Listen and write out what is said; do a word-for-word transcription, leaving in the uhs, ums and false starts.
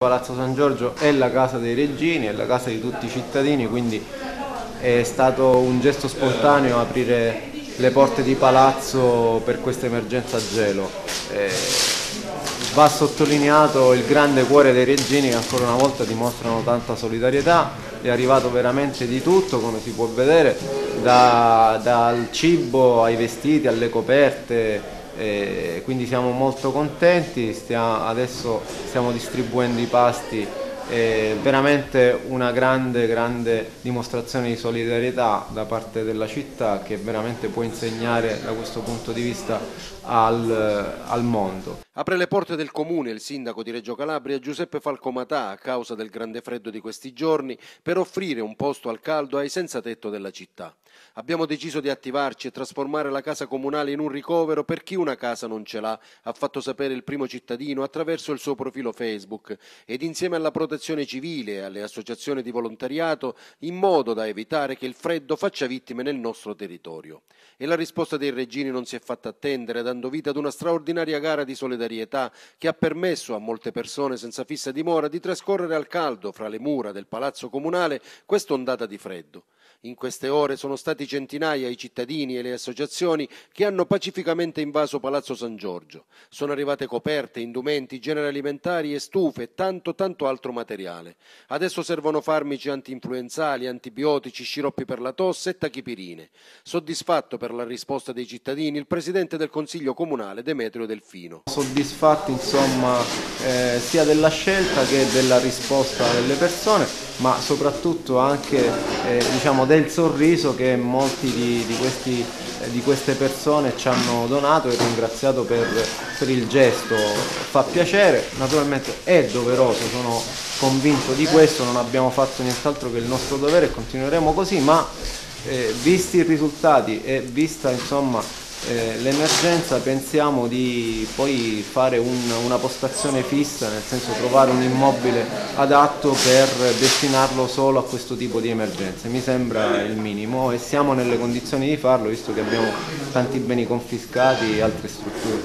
Palazzo San Giorgio è la casa dei Reggini, è la casa di tutti i cittadini, quindi è stato un gesto spontaneo aprire le porte di palazzo per questa emergenza gelo. Eh, va sottolineato il grande cuore dei Reggini, che ancora una volta dimostrano tanta solidarietà. È arrivato veramente di tutto, come si può vedere, da, dal cibo ai vestiti, alle coperte. Eh, quindi siamo molto contenti, stiamo, adesso stiamo distribuendo i pasti, eh, veramente una grande grande dimostrazione di solidarietà da parte della città, che veramente può insegnare da questo punto di vista al, al mondo. Apre le porte del comune il sindaco di Reggio Calabria Giuseppe Falcomatà, a causa del grande freddo di questi giorni, per offrire un posto al caldo ai senza tetto della città. Abbiamo deciso di attivarci e trasformare la casa comunale in un ricovero per chi una casa non ce l'ha, ha fatto sapere il primo cittadino attraverso il suo profilo Facebook, ed insieme alla protezione civile e alle associazioni di volontariato, in modo da evitare che il freddo faccia vittime nel nostro territorio. E la risposta dei Reggini non si è fatta attendere, dando vita ad una straordinaria gara di solidarietà che ha permesso a molte persone senza fissa dimora di trascorrere al caldo fra le mura del palazzo comunale quest'ondata di freddo. In queste ore sono stati centinaia i cittadini e le associazioni che hanno pacificamente invaso Palazzo San Giorgio. Sono arrivate coperte, indumenti, generi alimentari e stufe e tanto tanto altro materiale. Adesso servono farmaci antinfluenzali, antibiotici, sciroppi per la tosse e tachipirine. Soddisfatto per la risposta dei cittadini il presidente del Consiglio Comunale Demetrio Delfino. Soddisfatti insomma eh, sia della scelta che della risposta delle persone, ma soprattutto anche eh, diciamo del sorriso che molti di, di, questi, eh, di queste persone ci hanno donato, e ringraziato per, per il gesto. Fa piacere, naturalmente è doveroso, sono convinto di questo, non abbiamo fatto nient'altro che il nostro dovere e continueremo così, ma eh, visti i risultati e vista insomma Eh, l'emergenza, pensiamo di poi fare un, una postazione fissa, nel senso trovare un immobile adatto per destinarlo solo a questo tipo di emergenze. Mi sembra il minimo e siamo nelle condizioni di farlo, visto che abbiamo tanti beni confiscati e altre strutture.